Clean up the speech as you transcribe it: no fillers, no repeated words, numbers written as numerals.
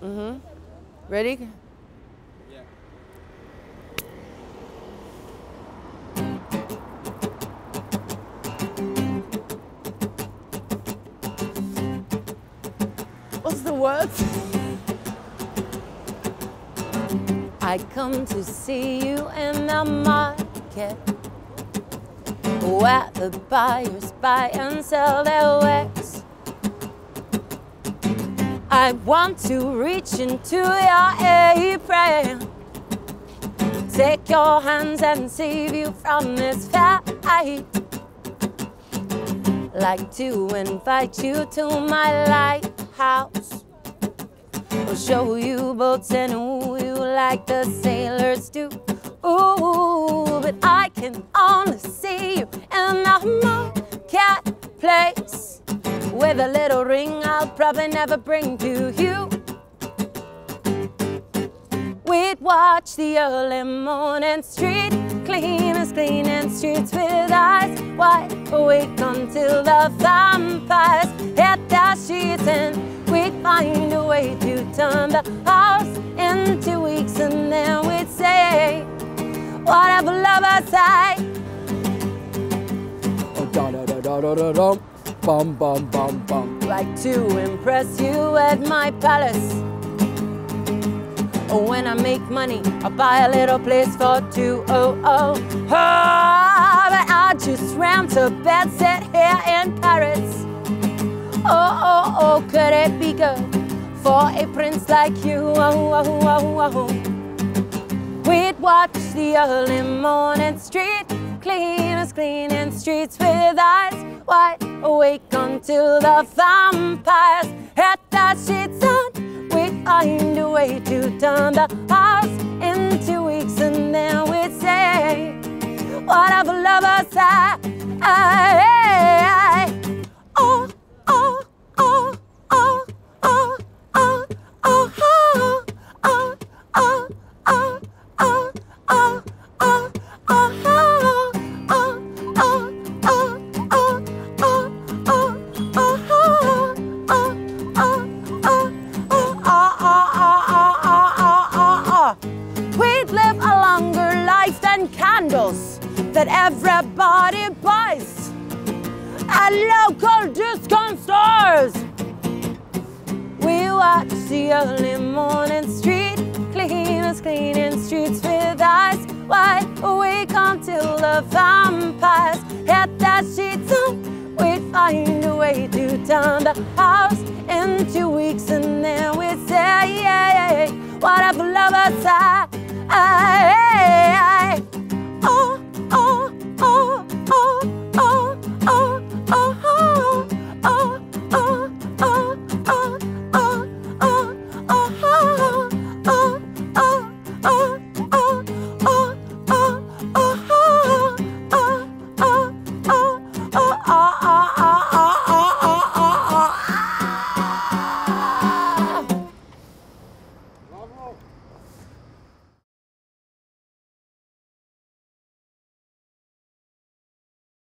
Mm-hmm. Ready? Yeah. What's the words? I come to see you in the market, where the buyers buy and sell their wares. I want to reach into your apron, take your hands and save you from this fight. Like to invite you to my lighthouse, I'll show you boats and woo you like the sailors do. Ooh, but I can only see you in the marketplace, with a little ring I'll probably never bring to you. We'd watch the early morning street cleaners cleaning streets with eyes wide awake until the vampires hit their sheets, and we'd find a way to turn the house in 2 weeks, and then we'd say whatever lovers say. Oh, da da da da da da da. Bum bum bum bum. Like to impress you at my palace. When I make money, I buy a little place for two. Oh, oh, oh, but I just ran to bed, sit here in Paris. Oh, oh, oh, could it be good for a prince like you? Oh, oh, oh, oh. We'd watch the early morning street cleaners cleaning streets with eyes wide awake until the vampires hit the sheets on. We'd find a way to turn the house in 2 weeks, and then we'd say whatever lovers say. Oh, oh, oh, oh, oh, oh, oh, oh, oh, oh, oh, oh, oh, we'd live a longer life than candles that everybody buys at local discount stores. We watch the early morning street cleaners cleaning streets with eyes wide awake until the vampires hit their sheets on. We'd find a way to turn the house in 2 weeks, and then we'd say